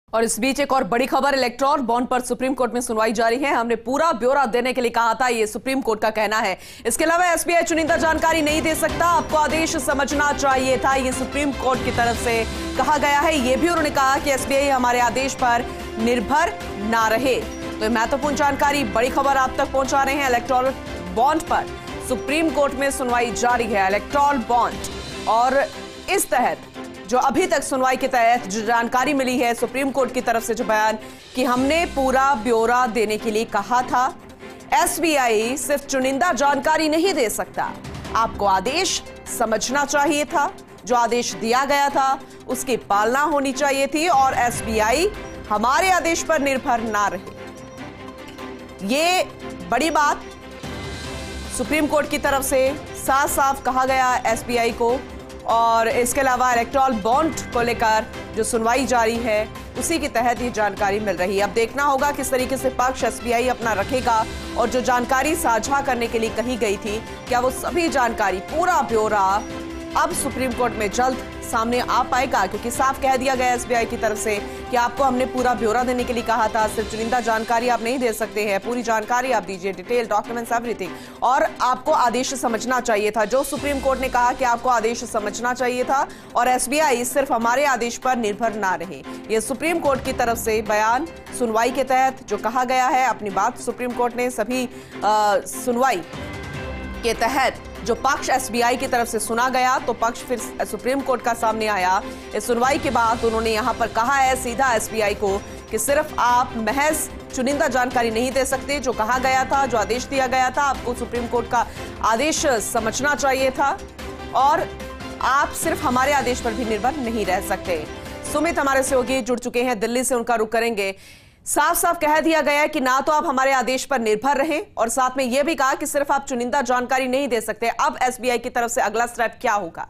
और इस बीच एक और बड़ी खबर, इलेक्ट्रॉल बॉन्ड पर सुप्रीम कोर्ट में सुनवाई जारी है। हमने पूरा ब्यौरा देने के लिए कहा था, ये सुप्रीम कोर्ट का कहना है। इसके अलावा एसबीआई चुनिंदा जानकारी नहीं दे सकता, आपको आदेश समझना चाहिए था, ये सुप्रीम कोर्ट की तरफ से कहा गया है। ये भी उन्होंने कहा कि एसबीआई हमारे आदेश पर निर्भर ना रहे। तो महत्वपूर्ण जानकारी, बड़ी खबर आप तक पहुंचा रहे हैं। इलेक्ट्रॉल बॉन्ड पर सुप्रीम कोर्ट में सुनवाई जारी है। इलेक्ट्रॉल बॉन्ड और इस तहत जो अभी तक सुनवाई के तहत जो जानकारी मिली है सुप्रीम कोर्ट की तरफ से, जो बयान कि हमने पूरा ब्यौरा देने के लिए कहा था, एसबीआई सिर्फ चुनिंदा जानकारी नहीं दे सकता, आपको आदेश समझना चाहिए था, जो आदेश दिया गया था उसकी पालना होनी चाहिए थी और एसबीआई हमारे आदेश पर निर्भर ना रहे। ये बड़ी बात सुप्रीम कोर्ट की तरफ से साफ साफ कहा गया एसबीआई को। और इसके अलावा इलेक्ट्रॉल बॉन्ड को लेकर जो सुनवाई जारी है उसी के तहत ये जानकारी मिल रही है। अब देखना होगा किस तरीके से पक्ष एसबीआई अपना रखेगा और जो जानकारी साझा करने के लिए कही गई थी, क्या वो सभी जानकारी, पूरा ब्यौरा अब सुप्रीम कोर्ट में जल्द सामने आ पाएगा? क्योंकि साफ कह दिया गया एसबीआई की तरफ से कि आपको हमने पूरा ब्यौरा देने के लिए कहा था, सिर्फ चुनिंदा जानकारी आप नहीं दे सकते हैं, पूरी जानकारी आप दीजिए, डिटेल डॉक्यूमेंट्स एवरीथिंग, और आपको आदेश समझना चाहिए था। जो सुप्रीम कोर्ट ने कहा कि आपको आदेश समझना चाहिए था और एसबीआई सिर्फ हमारे आदेश पर निर्भर ना रहे। यह सुप्रीम कोर्ट की तरफ से बयान सुनवाई के तहत जो कहा गया है। अपनी बात सुप्रीम कोर्ट ने सभी सुनवाई के तहत जो पक्ष एसबीआई की तरफ से सुना गया, तो पक्ष फिर सुप्रीम कोर्ट का सामने आया। इस सुनवाई के बाद उन्होंने यहां पर कहा है सीधा एसबीआई को कि सिर्फ आप महज चुनिंदा जानकारी नहीं दे सकते, जो कहा गया था, जो आदेश दिया गया था, आपको सुप्रीम कोर्ट का आदेश समझना चाहिए था और आप सिर्फ हमारे आदेश पर भी निर्भर नहीं रह सकते। सुमित हमारे सहयोगी जुड़ चुके हैं दिल्ली से, उनका रुख करेंगे। साफ साफ कह दिया गया है कि ना तो आप हमारे आदेश पर निर्भर रहें और साथ में यह भी कहा कि सिर्फ आप चुनिंदा जानकारी नहीं दे सकते। अब एसबीआई की तरफ से अगला स्टेप क्या होगा?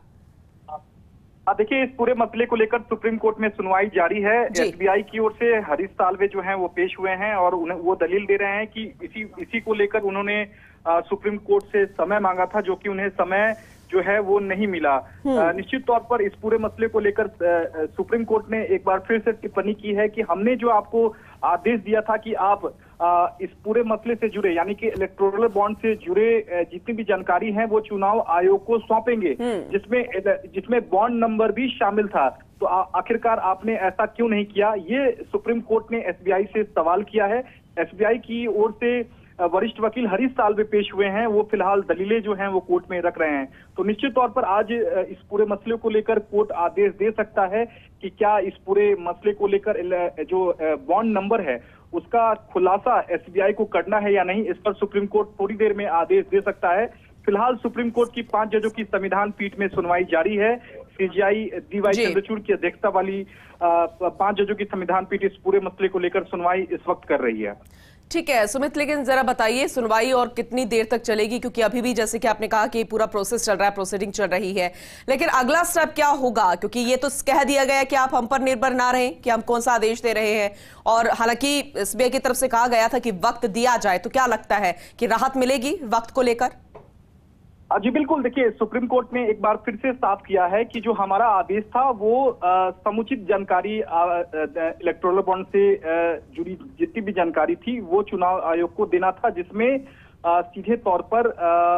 देखिए, इस पूरे मसले को लेकर सुप्रीम कोर्ट में सुनवाई जारी है। एसबीआई की ओर से हरीश साल्वे जो हैं वो पेश हुए हैं और वो दलील दे रहे हैं कि इसी को लेकर उन्होंने सुप्रीम कोर्ट से समय मांगा था, जो कि उन्हें समय जो है वो नहीं मिला। निश्चित तौर पर इस पूरे मसले को लेकर सुप्रीम कोर्ट ने एक बार फिर से टिप्पणी की है कि हमने जो आपको आदेश दिया था कि आप इस पूरे मसले से जुड़े, यानी कि इलेक्टोरल बॉन्ड से जुड़े जितनी भी जानकारी है वो चुनाव आयोग को सौंपेंगे, जिसमें बॉन्ड नंबर भी शामिल था, तो आखिरकार आपने ऐसा क्यों नहीं किया? ये सुप्रीम कोर्ट ने एसबीआई से सवाल किया है। एसबीआई की ओर से वरिष्ठ वकील हरीश साल्वे पेश हुए हैं, वो फिलहाल दलीलें जो हैं वो कोर्ट में रख रहे हैं। तो निश्चित तौर पर आज इस पूरे मसले को लेकर कोर्ट आदेश दे सकता है कि क्या इस पूरे मसले को लेकर जो बॉन्ड नंबर है उसका खुलासा एसबीआई को करना है या नहीं, इस पर सुप्रीम कोर्ट थोड़ी देर में आदेश दे सकता है। फिलहाल सुप्रीम कोर्ट की 5 जजों की संविधान पीठ में सुनवाई जारी है। सीजेआई डीवाई चंद्रचूड़ की अध्यक्षता वाली 5 जजों की संविधान पीठ इस पूरे मसले को लेकर सुनवाई इस वक्त कर रही है। ठीक है सुमित, लेकिन जरा बताइए सुनवाई और कितनी देर तक चलेगी? क्योंकि अभी भी जैसे कि आपने कहा कि पूरा प्रोसेस चल रहा है, प्रोसीडिंग चल रही है, लेकिन अगला स्टेप क्या होगा? क्योंकि ये तो कह दिया गया कि आप हम पर निर्भर ना रहें कि हम कौन सा आदेश दे रहे हैं, और हालांकि एसबीआई की तरफ से कहा गया था कि वक्त दिया जाए, तो क्या लगता है कि राहत मिलेगी वक्त को लेकर? जी बिल्कुल, देखिए सुप्रीम कोर्ट ने एक बार फिर से साफ किया है कि जो हमारा आदेश था वो समुचित जानकारी इलेक्टोरल बॉन्ड से जुड़ी जितनी भी जानकारी थी वो चुनाव आयोग को देना था, जिसमें सीधे तौर पर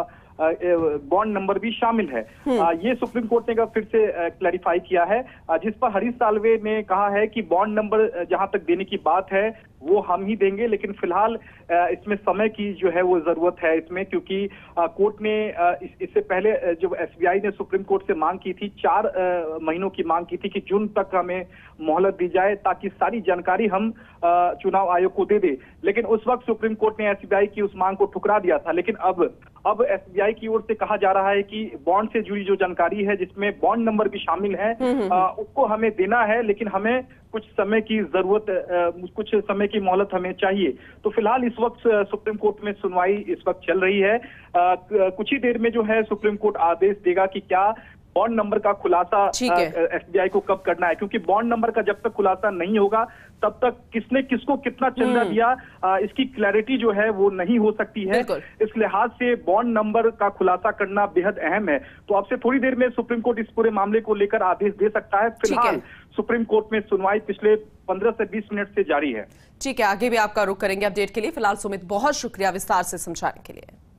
बॉन्ड नंबर भी शामिल है। ये सुप्रीम कोर्ट ने फिर से क्लैरिफाई किया है, जिस पर हरीश साल्वे ने कहा है कि बॉन्ड नंबर जहां तक देने की बात है वो हम ही देंगे, लेकिन फिलहाल इसमें समय की जो है वो जरूरत है इसमें, क्योंकि कोर्ट ने इससे पहले जो एसबीआई ने सुप्रीम कोर्ट से मांग की थी, 4 महीनों की मांग की थी कि जून तक हमें मोहलत दी जाए ताकि सारी जानकारी हम चुनाव आयोग को दे दे, लेकिन उस वक्त सुप्रीम कोर्ट ने एसबीआई की उस मांग को ठुकरा दिया था। लेकिन अब एसबीआई की ओर से कहा जा रहा है कि बॉन्ड से जुड़ी जो जानकारी है जिसमें बॉन्ड नंबर भी शामिल है उसको हमें देना है, लेकिन हमें कुछ समय की जरूरत, कुछ समय की मोहलत हमें चाहिए। तो फिलहाल इस वक्त सुप्रीम कोर्ट में सुनवाई इस वक्त चल रही है। कुछ ही देर में जो है सुप्रीम कोर्ट आदेश देगा कि क्या बॉन्ड नंबर का खुलासा एसबीआई को कब करना है, क्योंकि बॉन्ड नंबर का जब तक खुलासा नहीं होगा तब तक किसने किसको कितना चंदा दिया इसकी क्लैरिटी जो है वो नहीं हो सकती है। इस लिहाज से बॉन्ड नंबर का खुलासा करना बेहद अहम है। तो अब से थोड़ी देर में सुप्रीम कोर्ट इस पूरे मामले को लेकर आदेश दे सकता है। फिलहाल सुप्रीम कोर्ट में सुनवाई पिछले 15 से 20 मिनट से जारी है। ठीक है, आगे भी आपका रुख करेंगे अपडेट के लिए। फिलहाल सुमित, बहुत शुक्रिया विस्तार से समझाने के लिए।